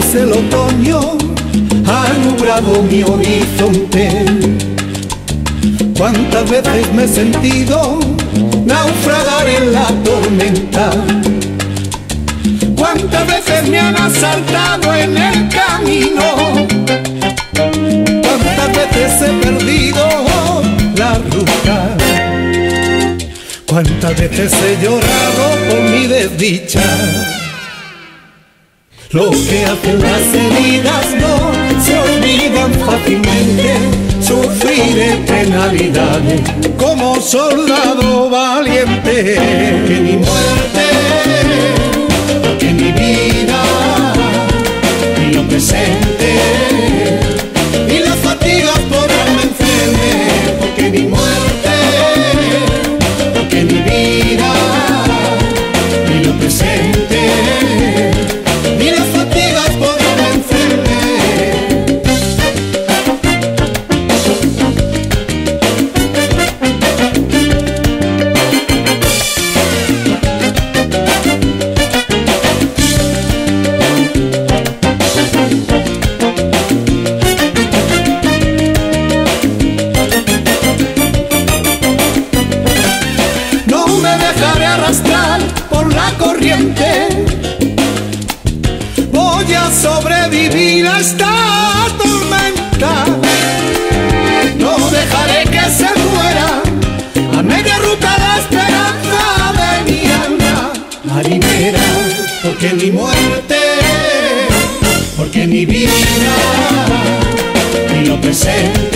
amanece el otoño, ha nublado mi horizonte. Cuántas veces me he sentido naufragar en la tormenta, cuántas veces me han asaltado en el camino, cuántas veces he perdido la ruta, cuántas veces he llorado por mi desdicha. Lo que hacen las heridas no se olvidan fácilmente, sufriré penalidades como soldado valiente. Que mi muerte, que mi vida, y lo presente, y las fatigas podrán vencerme. Porque mi muerte, porque mi vida, y lo presente, y las fatigas podrán vencerme. No me dejaré arrastrar por la corriente, voy a sobrevivir a esta tormenta. No dejaré que se muera a media ruta la esperanza de mi alma marinera. Porque mi muerte, porque mi vida, y lo presente,